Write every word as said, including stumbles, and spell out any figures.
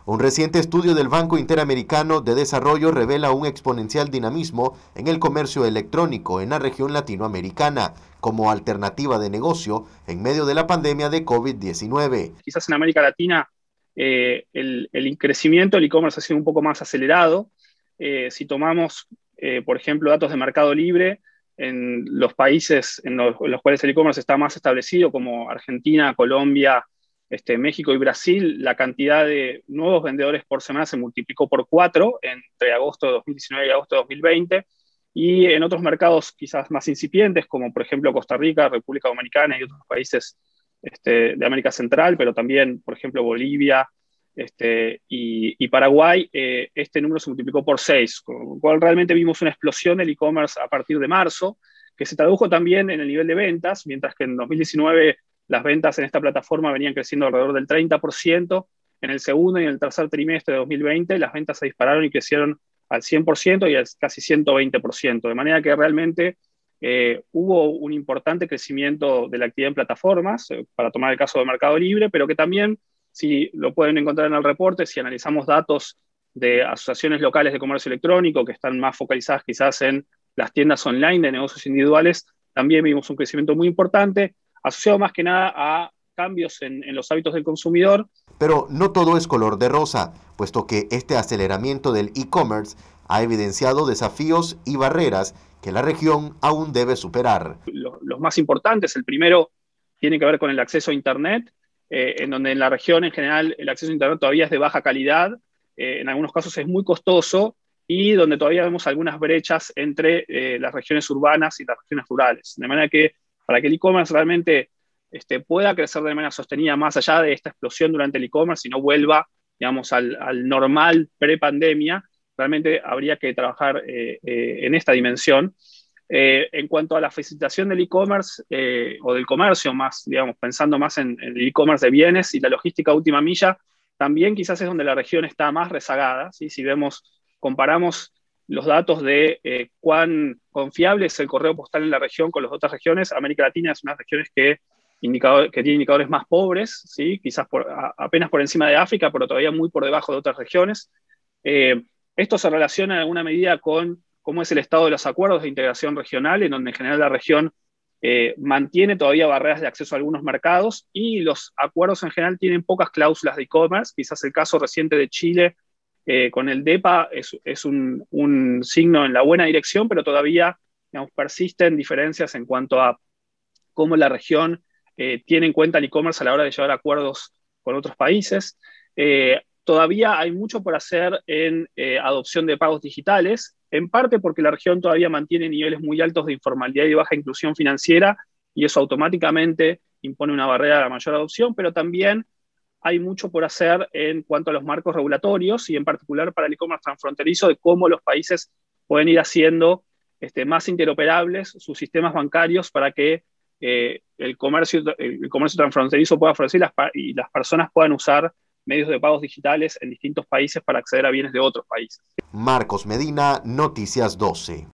Un reciente estudio del Banco Interamericano de Desarrollo revela un exponencial dinamismo en el comercio electrónico en la región latinoamericana como alternativa de negocio en medio de la pandemia de COVID diecinueve. Quizás en América Latina eh, el, el crecimiento del e-commerce ha sido un poco más acelerado. Eh, si tomamos, eh, por ejemplo, datos de Mercado Libre, en los países en los, en los cuales el e-commerce está más establecido, como Argentina, Colombia, Este, México y Brasil, la cantidad de nuevos vendedores por semana se multiplicó por cuatro entre agosto de dos mil diecinueve y agosto de dos mil veinte, y en otros mercados quizás más incipientes, como por ejemplo Costa Rica, República Dominicana y otros países este, de América Central, pero también, por ejemplo, Bolivia este, y, y Paraguay, eh, este número se multiplicó por seis, con lo cual realmente vimos una explosión del e-commerce a partir de marzo, que se tradujo también en el nivel de ventas, mientras que en dos mil diecinueve las ventas en esta plataforma venían creciendo alrededor del treinta por ciento. En el segundo y en el tercer trimestre de dos mil veinte, las ventas se dispararon y crecieron al cien por ciento y al casi ciento veinte por ciento. De manera que realmente eh, hubo un importante crecimiento de la actividad en plataformas, eh, para tomar el caso de Mercado Libre, pero que también, si lo pueden encontrar en el reporte, si analizamos datos de asociaciones locales de comercio electrónico que están más focalizadas quizás en las tiendas online de negocios individuales, también vimos un crecimiento muy importante, asociado más que nada a cambios en, en los hábitos del consumidor. Pero no todo es color de rosa, puesto que este aceleramiento del e-commerce ha evidenciado desafíos y barreras que la región aún debe superar. Los, los más importantes, el primero tiene que ver con el acceso a Internet, eh, en donde en la región en general el acceso a Internet todavía es de baja calidad, eh, en algunos casos es muy costoso, y donde todavía vemos algunas brechas entre eh, las regiones urbanas y las regiones rurales. De manera que para que el e-commerce realmente este, pueda crecer de manera sostenida más allá de esta explosión durante el e-commerce y no vuelva, digamos, al, al normal pre-pandemia, realmente habría que trabajar eh, eh, en esta dimensión. Eh, en cuanto a la facilitación del e-commerce eh, o del comercio, más, digamos, pensando más en, en el e-commerce de bienes y la logística última milla, también quizás es donde la región está más rezagada, ¿sí? Si vemos, comparamos los datos de eh, cuán confiable es el correo postal en la región con las otras regiones, América Latina es una de las regiones que, indicador, que tiene indicadores más pobres, ¿sí? Quizás por, a, apenas por encima de África, pero todavía muy por debajo de otras regiones. Eh, esto se relaciona en alguna medida con cómo es el estado de los acuerdos de integración regional, en donde en general la región eh, mantiene todavía barreras de acceso a algunos mercados, y los acuerdos en general tienen pocas cláusulas de e-commerce. Quizás el caso reciente de Chile Eh, con el DEPA es, es un, un signo en la buena dirección, pero todavía, digamos, persisten diferencias en cuanto a cómo la región eh, tiene en cuenta el e-commerce a la hora de llevar acuerdos con otros países. Eh, todavía hay mucho por hacer en eh, adopción de pagos digitales, en parte porque la región todavía mantiene niveles muy altos de informalidad y baja inclusión financiera, y eso automáticamente impone una barrera a la mayor adopción, pero también hay mucho por hacer en cuanto a los marcos regulatorios y en particular para el e-commerce transfronterizo, de cómo los países pueden ir haciendo este, más interoperables sus sistemas bancarios para que eh, el, comercio, el comercio transfronterizo pueda florecer y las, y las personas puedan usar medios de pagos digitales en distintos países para acceder a bienes de otros países. Marcos Medina, Noticias doce.